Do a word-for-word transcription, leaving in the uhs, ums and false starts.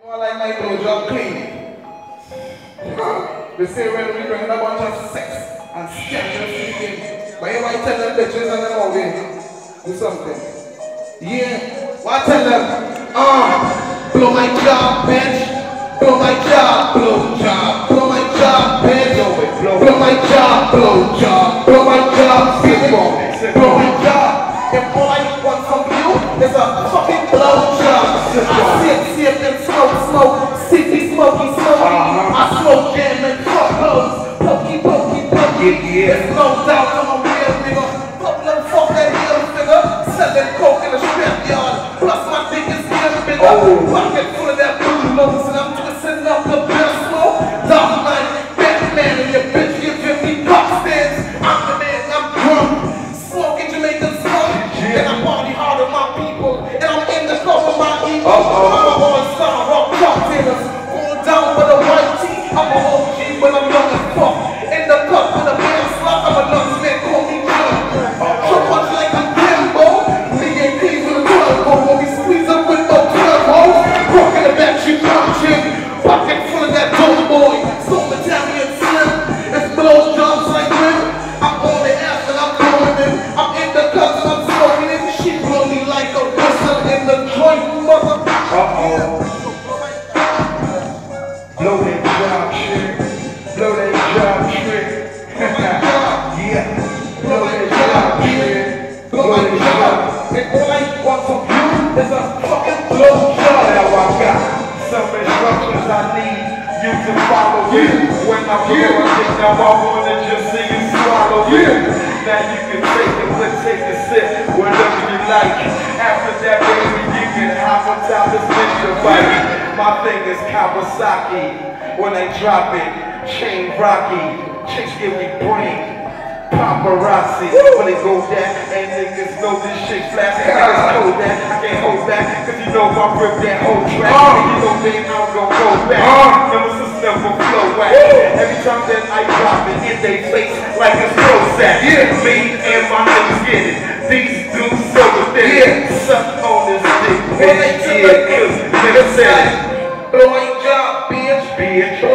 I like my blowjob clean. They say when we bring in a bunch of sex and scandalous speaking, but you might tell them bitches and them all do something. Yeah, what tell them? Uh, blow my job, bitch. Blow my job, blow job. Blow my job, bitch. Blow, blow my job, blow job. Blow my job, bitch. Blow my job. If all I want from you is a fucking blow job. I sip, sip, and smoke, smoke. Sippy, smoky, smoky. Uh-huh. I smoke jam and fuck hoes. Pokey, pokey, pokey. Yeah, yeah. It's low down on my real nigga. Fuck them, fuck that heel figure. Selling coke in the strip yard. Plus my dick is getting bigger. Oh. Pocket full of that blue nose and I'm twisting up the best smoke. Dark night, Batman and your bitch giving me pop stands. I'm the man, I'm drunk. Smoking Jamaican smoke. Yeah. And I party hard with my people. And I'm in the club with my ego. Uh-oh. I'm a all-star rock cocktailers. Going down with a white tee. I'm a O G when I'm young as fuck. In the club with a band slot. I'm a nuts man, call me John. So much like a Kimbo. Me and Keys with a turbo. When we squeeze up with no turbo. Rock in the back, you punching. Pocket full of that dope boy. Soul Italian slim. It's blow jobs like him. I'm on the ass and I'm blowing it. I'm in the club and I'm smoking it. She blow me like a whistle in the joint, mother. Uh-oh. Blow that job shit. Blow that job shit. Yeah. Blow that job shit. Blow that job. And all I want from you is a fucking blow job. Now I got some instructions I need you to follow. Yeah. When I blow yeah. a dick, now I wanna just see you swallow. Yeah. Now you can take it, let's take a sip, whatever you like. After that, baby, you can hop on top of this ninja bike. My thing is Kawasaki. When I drop it, chain rocky. Chicks give me brain. Paparazzi. Woo! When they go down, and niggas know this shit flat. Niggas know that I can't hold back, cause you know I rip that whole track. Uh, and you know they I'm gonna go back. Uh, Never system never flow back. Every time that I drop it, in they face like it's Prozac. Yeah. Me and my niggas get it. These dudes so within yeah. Suck on this dick. Well, they took yeah, cause niggas said blow my job, bitch. Bitch.